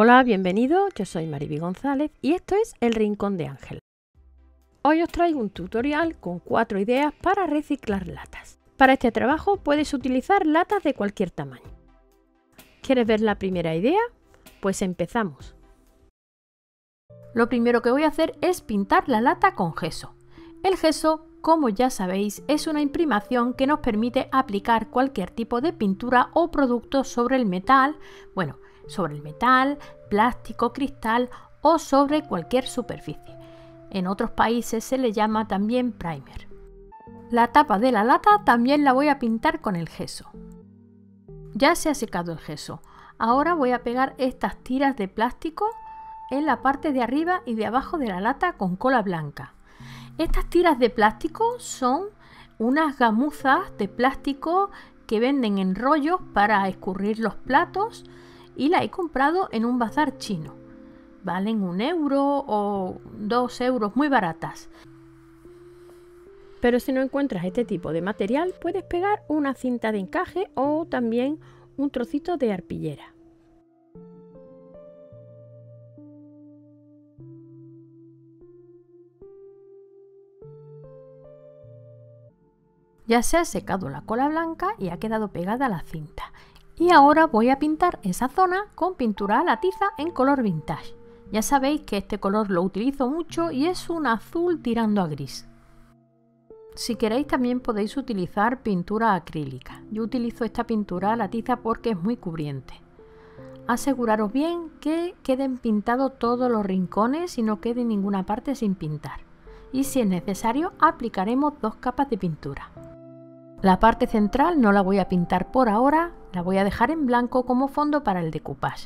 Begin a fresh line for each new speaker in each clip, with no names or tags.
Hola, bienvenidos, yo soy Mariby González y esto es El Rincón de Ángel. Hoy os traigo un tutorial con 4 ideas para reciclar latas. Para este trabajo puedes utilizar latas de cualquier tamaño. ¿Quieres ver la primera idea? Pues empezamos. Lo primero que voy a hacer es pintar la lata con gesso. El gesso, como ya sabéis, es una imprimación que nos permite aplicar cualquier tipo de pintura o producto sobre el metal, plástico, cristal o sobre cualquier superficie. En otros países se le llama también primer. La tapa de la lata también la voy a pintar con el gesso. Ya se ha secado el gesso. Ahora voy a pegar estas tiras de plástico en la parte de arriba y de abajo de la lata con cola blanca. Estas tiras de plástico son unas gamuzas de plástico que venden en rollos para escurrir los platos y la he comprado en un bazar chino. Valen 1 euro o 2 euros, muy baratas. Pero si no encuentras este tipo de material, puedes pegar una cinta de encaje o también un trocito de arpillera. Ya se ha secado la cola blanca y ha quedado pegada la cinta. Y ahora voy a pintar esa zona con pintura a la tiza en color vintage. Ya sabéis que este color lo utilizo mucho y es un azul tirando a gris. Si queréis también podéis utilizar pintura acrílica. Yo utilizo esta pintura a la tiza porque es muy cubriente. Aseguraros bien que queden pintados todos los rincones y no quede ninguna parte sin pintar. Y si es necesario aplicaremos 2 capas de pintura. La parte central no la voy a pintar por ahora, la voy a dejar en blanco como fondo para el decoupage.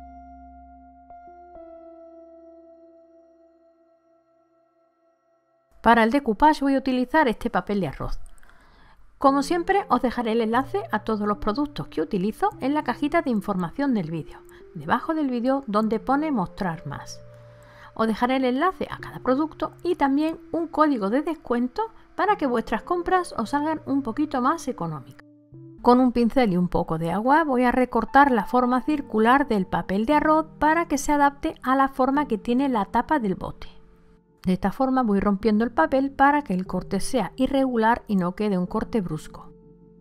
Para el decoupage voy a utilizar este papel de arroz. Como siempre os dejaré el enlace a todos los productos que utilizo en la cajita de información del vídeo, debajo del vídeo donde pone mostrar más. Os dejaré el enlace a cada producto y también un código de descuento para que vuestras compras os salgan un poquito más económicas. Con un pincel y un poco de agua voy a recortar la forma circular del papel de arroz para que se adapte a la forma que tiene la tapa del bote. De esta forma voy rompiendo el papel para que el corte sea irregular y no quede un corte brusco.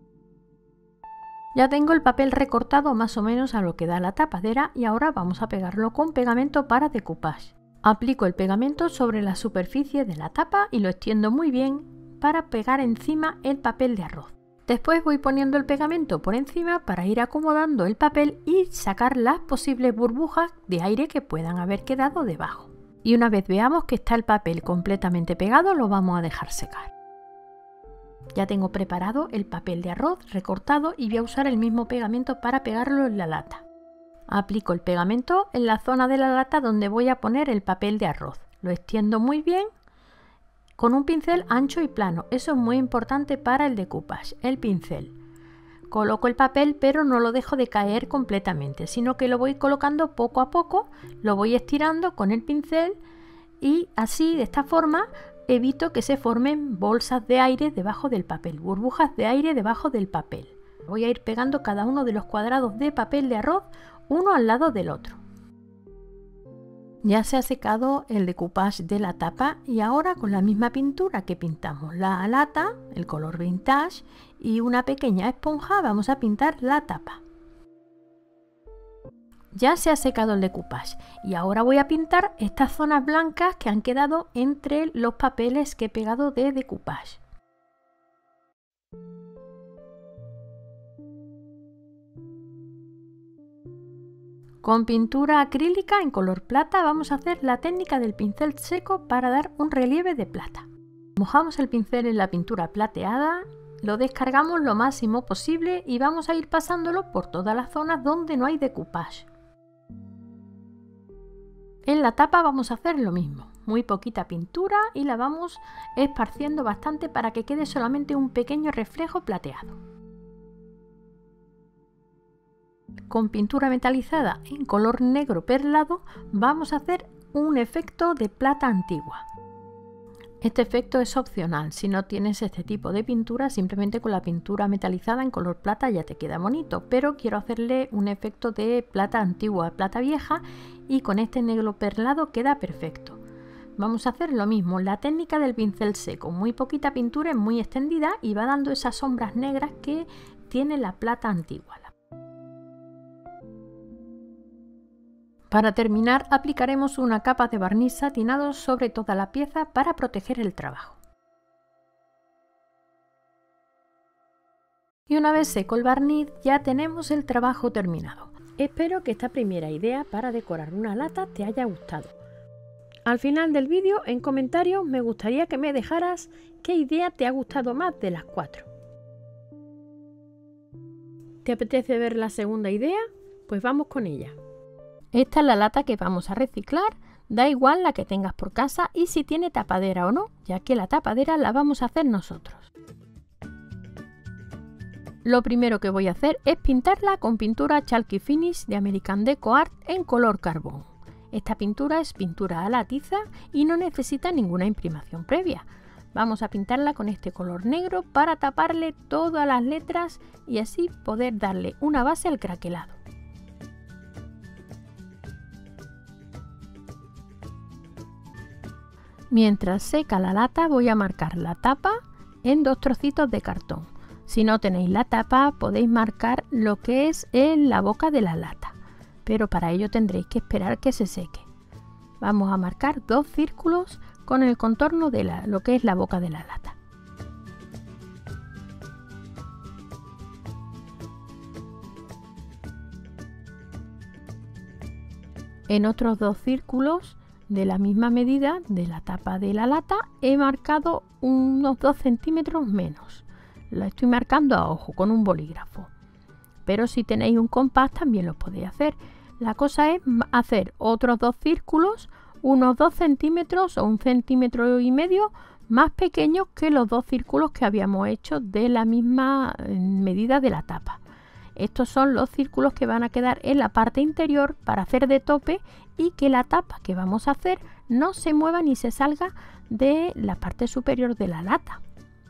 Ya tengo el papel recortado más o menos a lo que da la tapadera y ahora vamos a pegarlo con pegamento para decoupage. Aplico el pegamento sobre la superficie de la tapa y lo extiendo muy bien para pegar encima el papel de arroz. Después voy poniendo el pegamento por encima para ir acomodando el papel y sacar las posibles burbujas de aire que puedan haber quedado debajo. Y una vez veamos que está el papel completamente pegado, lo vamos a dejar secar. Ya tengo preparado el papel de arroz recortado y voy a usar el mismo pegamento para pegarlo en la lata. Aplico el pegamento en la zona de la lata donde voy a poner el papel de arroz. Lo extiendo muy bien con un pincel ancho y plano. Eso es muy importante para el decoupage, el pincel. Coloco el papel pero no lo dejo de caer completamente, sino que lo voy colocando poco a poco, lo voy estirando con el pincel y así, de esta forma, evito que se formen bolsas de aire debajo del papel, burbujas de aire debajo del papel. Voy a ir pegando cada uno de los cuadrados de papel de arroz uno al lado del otro. Ya se ha secado el decoupage de la tapa y ahora con la misma pintura que pintamos la lata, el color vintage y una pequeña esponja vamos a pintar la tapa. Ya se ha secado el decoupage y ahora voy a pintar estas zonas blancas que han quedado entre los papeles que he pegado de decoupage. Con pintura acrílica en color plata vamos a hacer la técnica del pincel seco para dar un relieve de plata. Mojamos el pincel en la pintura plateada, lo descargamos lo máximo posible y vamos a ir pasándolo por todas las zonas donde no hay decoupage. En la tapa vamos a hacer lo mismo, muy poquita pintura y la vamos esparciendo bastante para que quede solamente un pequeño reflejo plateado. Con pintura metalizada en color negro perlado vamos a hacer un efecto de plata antigua. Este efecto es opcional, si no tienes este tipo de pintura, simplemente con la pintura metalizada en color plata ya te queda bonito, pero quiero hacerle un efecto de plata antigua, plata vieja, y con este negro perlado queda perfecto. Vamos a hacer lo mismo, la técnica del pincel seco, muy poquita pintura, muy extendida y va dando esas sombras negras que tiene la plata antigua. Para terminar, aplicaremos una capa de barniz satinado sobre toda la pieza para proteger el trabajo. Y una vez seco el barniz, ya tenemos el trabajo terminado. Espero que esta primera idea para decorar una lata te haya gustado. Al final del vídeo, en comentarios, me gustaría que me dejaras qué idea te ha gustado más de las 4. ¿Te apetece ver la segunda idea? Pues vamos con ella. Esta es la lata que vamos a reciclar, da igual la que tengas por casa y si tiene tapadera o no, ya que la tapadera la vamos a hacer nosotros. Lo primero que voy a hacer es pintarla con pintura Chalky Finish de American Deco Art en color carbón. Esta pintura es pintura a la tiza y no necesita ninguna imprimación previa. Vamos a pintarla con este color negro para taparle todas las letras y así poder darle una base al craquelado. Mientras seca la lata voy a marcar la tapa en 2 trocitos de cartón. Si no tenéis la tapa podéis marcar lo que es en la boca de la lata, pero para ello tendréis que esperar que se seque. Vamos a marcar 2 círculos con el contorno de lo que es la boca de la lata. En otros 2 círculos de la misma medida de la tapa de la lata he marcado unos 2 centímetros menos. Lo estoy marcando a ojo con un bolígrafo, pero si tenéis un compás también lo podéis hacer. La cosa es hacer otros 2 círculos, unos 2 centímetros o 1,5 centímetros más pequeños que los 2 círculos que habíamos hecho de la misma medida de la tapa. Estos son los círculos que van a quedar en la parte interior para hacer de tope y que la tapa que vamos a hacer no se mueva ni se salga de la parte superior de la lata.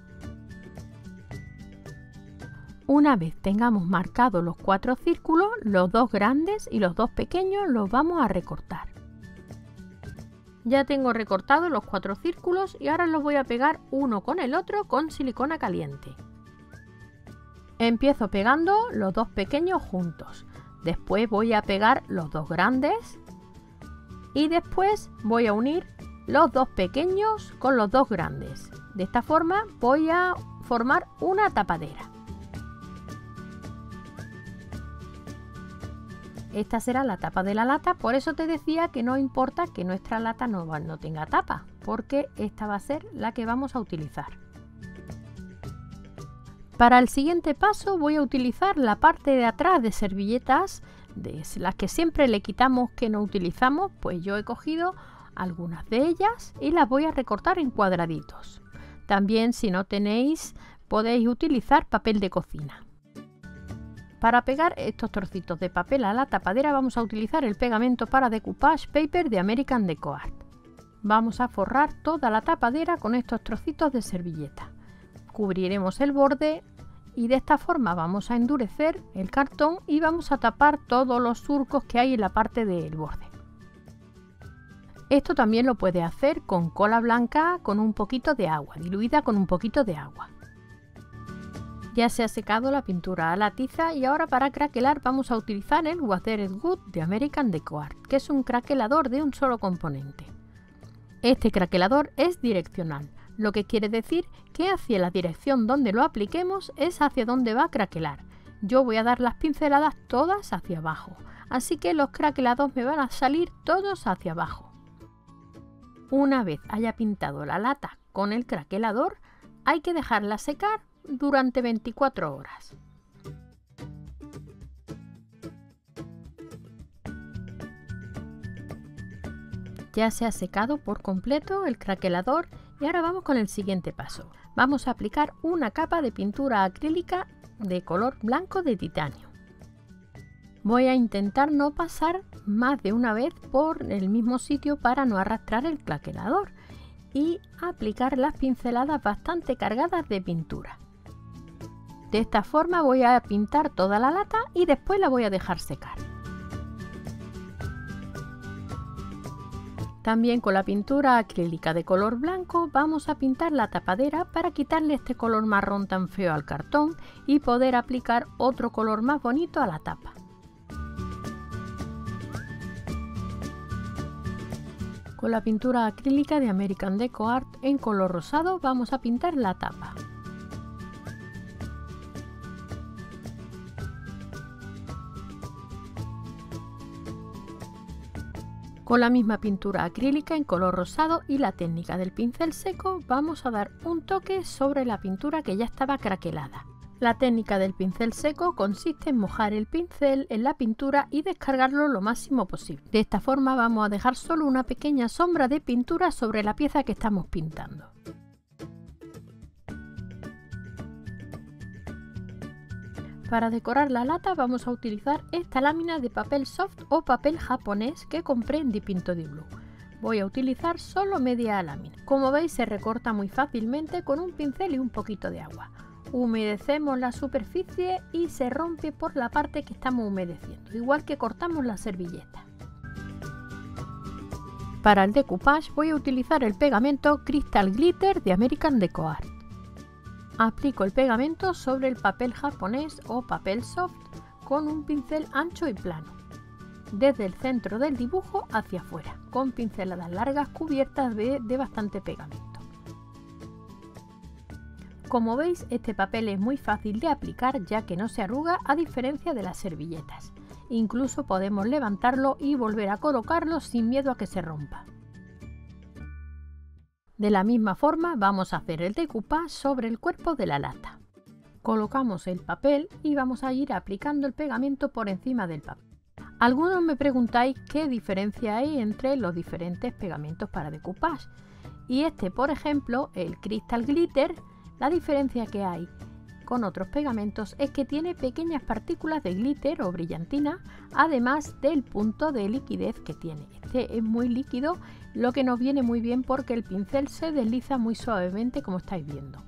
Una vez tengamos marcados los 4 círculos, los 2 grandes y los 2 pequeños los vamos a recortar. Ya tengo recortados los 4 círculos y ahora los voy a pegar uno con el otro con silicona caliente. Empiezo pegando los 2 pequeños juntos, después voy a pegar los 2 grandes y después voy a unir los 2 pequeños con los 2 grandes. De esta forma voy a formar una tapadera. Esta será la tapa de la lata, por eso te decía que no importa que nuestra lata no tenga tapa, porque esta va a ser la que vamos a utilizar. Para el siguiente paso voy a utilizar la parte de atrás de servilletas, de las que siempre le quitamos que no utilizamos, pues yo he cogido algunas de ellas y las voy a recortar en cuadraditos. También si no tenéis podéis utilizar papel de cocina. Para pegar estos trocitos de papel a la tapadera vamos a utilizar el pegamento para decoupage paper de American Deco Art. Vamos a forrar toda la tapadera con estos trocitos de servilleta. Cubriremos el borde y de esta forma vamos a endurecer el cartón y vamos a tapar todos los surcos que hay en la parte del borde. Esto también lo puede hacer con cola blanca con un poquito de agua, diluida con un poquito de agua. Ya se ha secado la pintura a la tiza y ahora para craquelar vamos a utilizar el Weathered Wood de American Deco Art, que es un craquelador de un solo componente. Este craquelador es direccional, lo que quiere decir que hacia la dirección donde lo apliquemos es hacia donde va a craquelar. Yo voy a dar las pinceladas todas hacia abajo, así que los craquelados me van a salir todos hacia abajo. Una vez haya pintado la lata con el craquelador, hay que dejarla secar durante 24 horas. Ya se ha secado por completo el craquelador y ahora vamos con el siguiente paso. Vamos a aplicar una capa de pintura acrílica de color blanco de titanio. Voy a intentar no pasar más de una vez por el mismo sitio para no arrastrar el craquelador. y aplicar las pinceladas bastante cargadas de pintura. De esta forma voy a pintar toda la lata y después la voy a dejar secar. También con la pintura acrílica de color blanco vamos a pintar la tapadera para quitarle este color marrón tan feo al cartón y poder aplicar otro color más bonito a la tapa. Con la pintura acrílica de American Deco Art en color rosado vamos a pintar la tapa. Con la misma pintura acrílica en color rosado y la técnica del pincel seco vamos a dar un toque sobre la pintura que ya estaba craquelada. La técnica del pincel seco consiste en mojar el pincel en la pintura y descargarlo lo máximo posible. De esta forma vamos a dejar solo una pequeña sombra de pintura sobre la pieza que estamos pintando. Para decorar la lata vamos a utilizar esta lámina de papel soft o papel japonés que compré en Dipinto Di Blu. Voy a utilizar solo media lámina. Como veis se recorta muy fácilmente con un pincel y un poquito de agua. Humedecemos la superficie y se rompe por la parte que estamos humedeciendo, igual que cortamos la servilleta. Para el decoupage voy a utilizar el pegamento Crystal Glitter de American Deco Art. Aplico el pegamento sobre el papel japonés o papel soft con un pincel ancho y plano, desde el centro del dibujo hacia afuera, con pinceladas largas cubiertas de bastante pegamento. Como veis, este papel es muy fácil de aplicar ya que no se arruga a diferencia de las servilletas. Incluso podemos levantarlo y volver a colocarlo sin miedo a que se rompa. De la misma forma vamos a hacer el decoupage sobre el cuerpo de la lata. Colocamos el papel y vamos a ir aplicando el pegamento por encima del papel. Algunos me preguntáis qué diferencia hay entre los diferentes pegamentos para decoupage. Y este, por ejemplo, el Crystal Glitter, la diferencia que hay con otros pegamentos es que tiene pequeñas partículas de glitter o brillantina, además del punto de liquidez que tiene. Este es muy líquido, lo que nos viene muy bien porque el pincel se desliza muy suavemente, como estáis viendo.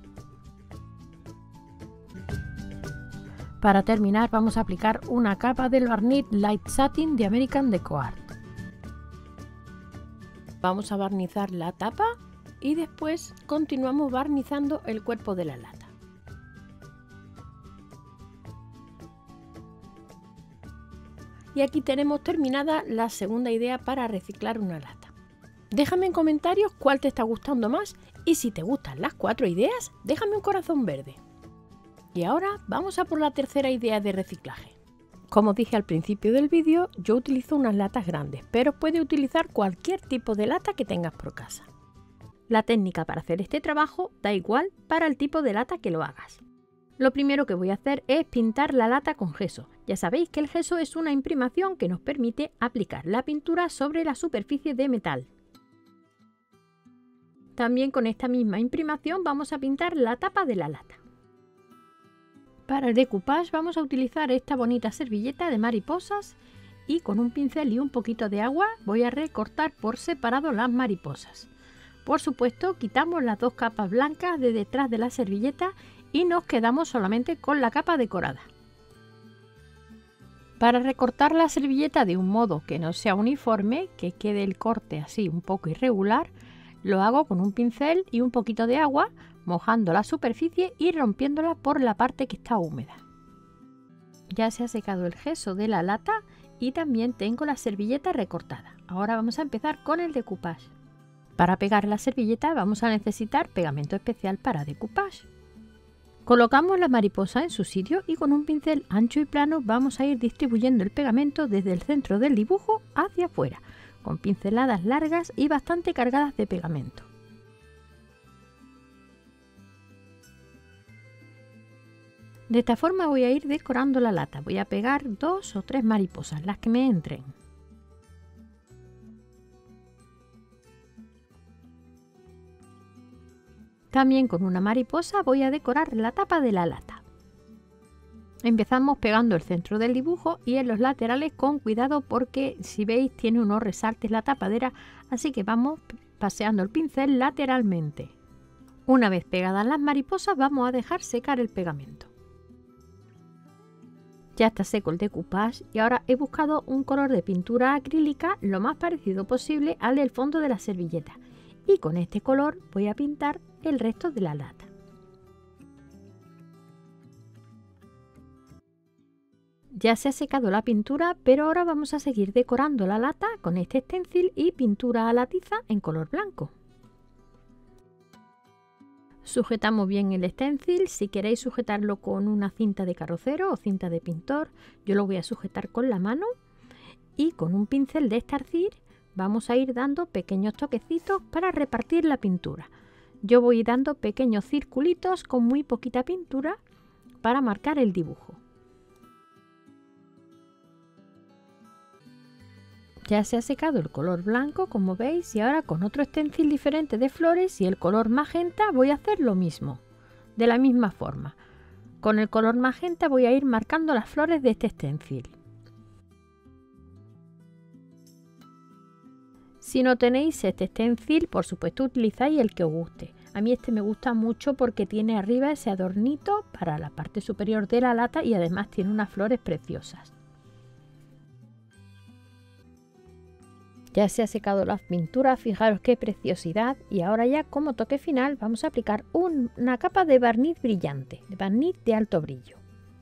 Para terminar vamos a aplicar una capa del barniz Light Satin de American Deco Art. Vamos a barnizar la tapa y después continuamos barnizando el cuerpo de la lata. Y aquí tenemos terminada la segunda idea para reciclar una lata. Déjame en comentarios cuál te está gustando más y si te gustan las 4 ideas, déjame un corazón verde. Y ahora vamos a por la tercera idea de reciclaje. Como dije al principio del vídeo, yo utilizo unas latas grandes, pero puedes utilizar cualquier tipo de lata que tengas por casa. La técnica para hacer este trabajo da igual para el tipo de lata que lo hagas. Lo primero que voy a hacer es pintar la lata con gesso. Ya sabéis que el gesso es una imprimación que nos permite aplicar la pintura sobre la superficie de metal. También con esta misma imprimación vamos a pintar la tapa de la lata. Para el decoupage vamos a utilizar esta bonita servilleta de mariposas y con un pincel y un poquito de agua voy a recortar por separado las mariposas. Por supuesto, quitamos las 2 capas blancas de detrás de la servilleta y nos quedamos solamente con la capa decorada. Para recortar la servilleta de un modo que no sea uniforme, que quede el corte así un poco irregular, lo hago con un pincel y un poquito de agua, mojando la superficie y rompiéndola por la parte que está húmeda. Ya se ha secado el gesso de la lata y también tengo la servilleta recortada. Ahora vamos a empezar con el decoupage. Para pegar la servilleta vamos a necesitar pegamento especial para decoupage. Colocamos la mariposa en su sitio y con un pincel ancho y plano vamos a ir distribuyendo el pegamento desde el centro del dibujo hacia afuera, con pinceladas largas y bastante cargadas de pegamento. De esta forma voy a ir decorando la lata. Voy a pegar 2 o 3 mariposas, las que me entren. También con una mariposa voy a decorar la tapa de la lata. Empezamos pegando el centro del dibujo y en los laterales con cuidado porque si veis tiene unos resaltes la tapadera, así que vamos paseando el pincel lateralmente. Una vez pegadas las mariposas, vamos a dejar secar el pegamento. Ya está seco el decoupage y ahora he buscado un color de pintura acrílica lo más parecido posible al del fondo de la servilleta. Y con este color voy a pintar el resto de la lata. Ya se ha secado la pintura, pero ahora vamos a seguir decorando la lata con este stencil y pintura a la tiza en color blanco. Sujetamos bien el stencil. Si queréis sujetarlo con una cinta de carrocero o cinta de pintor, yo lo voy a sujetar con la mano y con un pincel de estarcir vamos a ir dando pequeños toquecitos para repartir la pintura. Yo voy dando pequeños circulitos con muy poquita pintura para marcar el dibujo. Ya se ha secado el color blanco, como veis, y ahora con otro stencil diferente de flores y el color magenta voy a hacer lo mismo, de la misma forma. Con el color magenta voy a ir marcando las flores de este stencil. Si no tenéis este stencil, por supuesto utilizáis el que os guste. A mí este me gusta mucho porque tiene arriba ese adornito para la parte superior de la lata y además tiene unas flores preciosas. Ya se ha secado la pintura, fijaros qué preciosidad, y ahora ya como toque final vamos a aplicar una capa de barniz brillante, de barniz de alto brillo.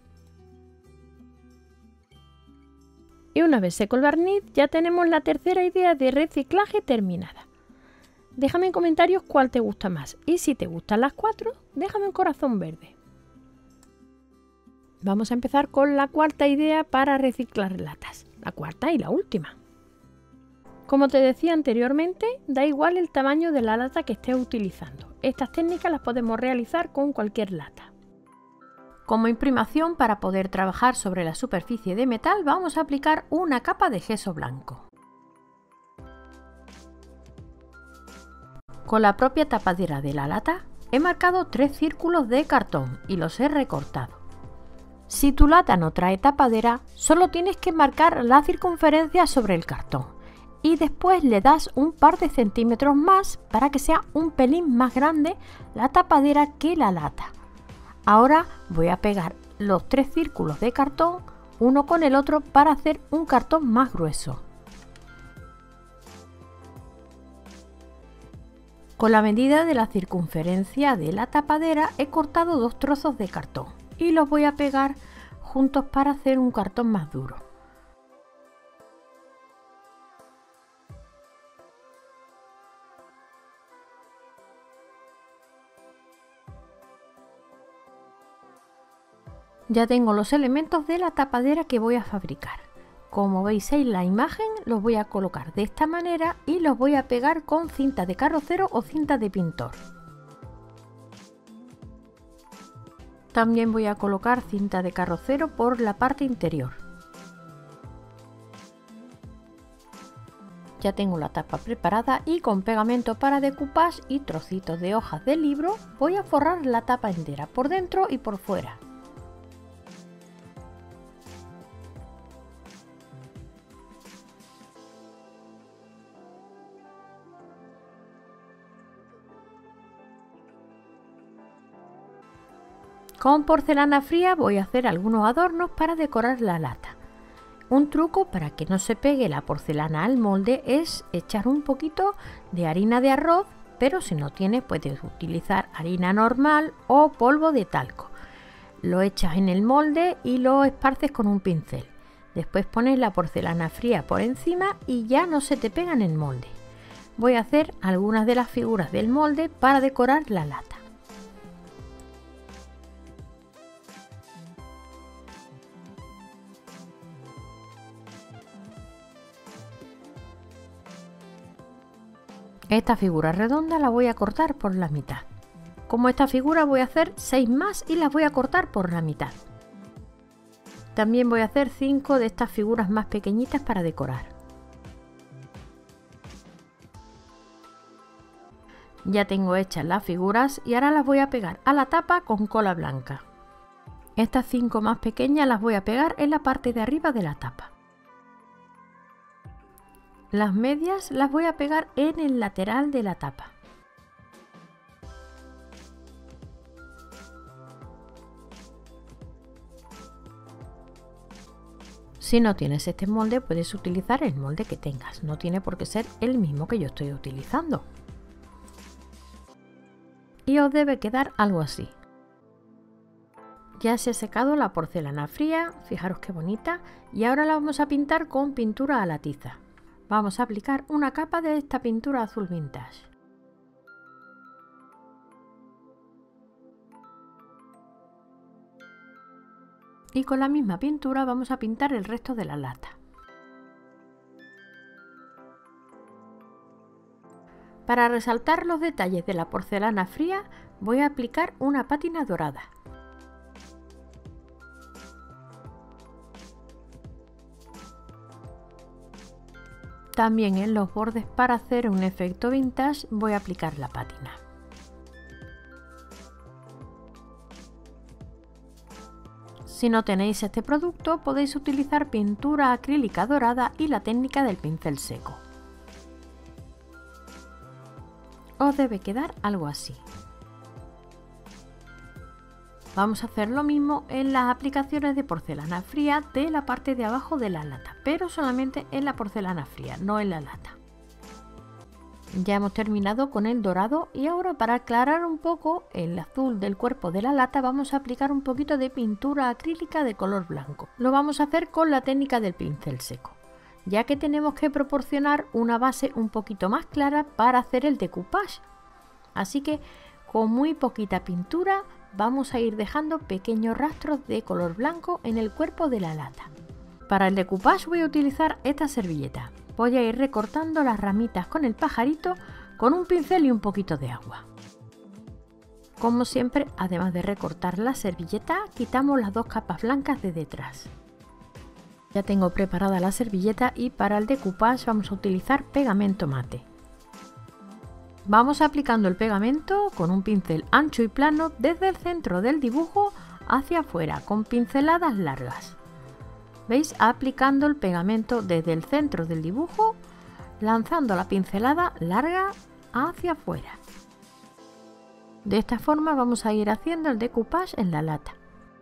Y una vez seco el barniz ya tenemos la tercera idea de reciclaje terminada. Déjame en comentarios cuál te gusta más y si te gustan las 4, déjame un corazón verde. Vamos a empezar con la cuarta idea para reciclar latas, la cuarta y la última. Como te decía anteriormente, da igual el tamaño de la lata que estés utilizando. Estas técnicas las podemos realizar con cualquier lata. Como imprimación, para poder trabajar sobre la superficie de metal, vamos a aplicar una capa de gesso blanco. Con la propia tapadera de la lata, he marcado 3 círculos de cartón y los he recortado. Si tu lata no trae tapadera, solo tienes que marcar la circunferencia sobre el cartón. Y después le das un par de centímetros más para que sea un pelín más grande la tapadera que la lata. Ahora voy a pegar los 3 círculos de cartón uno con el otro para hacer un cartón más grueso. Con la medida de la circunferencia de la tapadera he cortado 2 trozos de cartón y los voy a pegar juntos para hacer un cartón más duro. Ya tengo los elementos de la tapadera que voy a fabricar. Como veis en la imagen, los voy a colocar de esta manera y los voy a pegar con cinta de carrocero o cinta de pintor. También voy a colocar cinta de carrocero por la parte interior. Ya tengo la tapa preparada y con pegamento para decoupage y trocitos de hojas de libro voy a forrar la tapa entera por dentro y por fuera. Con porcelana fría voy a hacer algunos adornos para decorar la lata. Un truco para que no se pegue la porcelana al molde es echar un poquito de harina de arroz, pero si no tienes puedes utilizar harina normal o polvo de talco. Lo echas en el molde y lo esparces con un pincel. Después pones la porcelana fría por encima y ya no se te pega en el molde. Voy a hacer algunas de las figuras del molde para decorar la lata. Esta figura redonda la voy a cortar por la mitad. Como esta figura voy a hacer 6 más y las voy a cortar por la mitad. También voy a hacer 5 de estas figuras más pequeñitas para decorar. Ya tengo hechas las figuras y ahora las voy a pegar a la tapa con cola blanca. Estas 5 más pequeñas las voy a pegar en la parte de arriba de la tapa. Las medias las voy a pegar en el lateral de la tapa. Si no tienes este molde, puedes utilizar el molde que tengas, no tiene por qué ser el mismo que yo estoy utilizando. Y os debe quedar algo así. Ya se ha secado la porcelana fría, fijaros qué bonita, y ahora la vamos a pintar con pintura a la tiza. Vamos a aplicar una capa de esta pintura azul vintage. Y con la misma pintura vamos a pintar el resto de la lata. Para resaltar los detalles de la porcelana fría, voy a aplicar una pátina dorada. También en los bordes, para hacer un efecto vintage, voy a aplicar la pátina. Si no tenéis este producto, podéis utilizar pintura acrílica dorada y la técnica del pincel seco. Os debe quedar algo así. Vamos a hacer lo mismo en las aplicaciones de porcelana fría de la parte de abajo de la lata, pero solamente en la porcelana fría, no en la lata. Ya hemos terminado con el dorado y ahora, para aclarar un poco el azul del cuerpo de la lata, vamos a aplicar un poquito de pintura acrílica de color blanco. Lo vamos a hacer con la técnica del pincel seco, ya que tenemos que proporcionar una base un poquito más clara para hacer el decoupage. Así que con muy poquita pintura vamos a ir dejando pequeños rastros de color blanco en el cuerpo de la lata. Para el decoupage voy a utilizar esta servilleta. Voy a ir recortando las ramitas con el pajarito con un pincel y un poquito de agua. Como siempre, además de recortar la servilleta, quitamos las dos capas blancas de detrás. Ya tengo preparada la servilleta y para el decoupage vamos a utilizar pegamento mate. Vamos aplicando el pegamento con un pincel ancho y plano desde el centro del dibujo hacia afuera, con pinceladas largas. ¿Veis? Aplicando el pegamento desde el centro del dibujo, lanzando la pincelada larga hacia afuera. De esta forma vamos a ir haciendo el decoupage en la lata.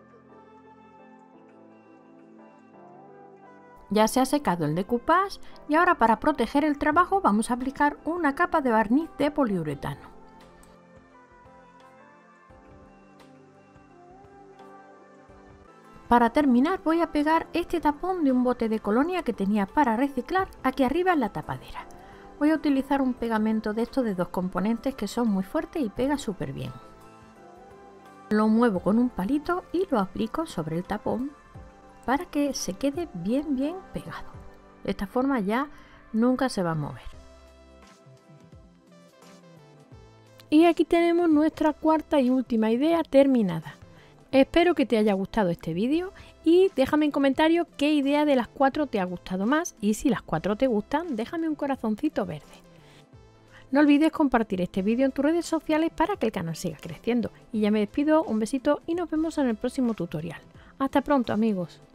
Ya se ha secado el decoupage y ahora, para proteger el trabajo, vamos a aplicar una capa de barniz de poliuretano. Para terminar, voy a pegar este tapón de un bote de colonia que tenía para reciclar aquí arriba en la tapadera. Voy a utilizar un pegamento de estos de 2 componentes que son muy fuertes y pega súper bien. Lo muevo con un palito y lo aplico sobre el tapón para que se quede bien pegado. De esta forma ya nunca se va a mover. Y aquí tenemos nuestra cuarta y última idea terminada. Espero que te haya gustado este vídeo y déjame en comentarios qué idea de las 4 te ha gustado más, y si las 4 te gustan, déjame un corazoncito verde. No olvides compartir este vídeo en tus redes sociales para que el canal siga creciendo. Y ya me despido, un besito y nos vemos en el próximo tutorial. Hasta pronto, amigos.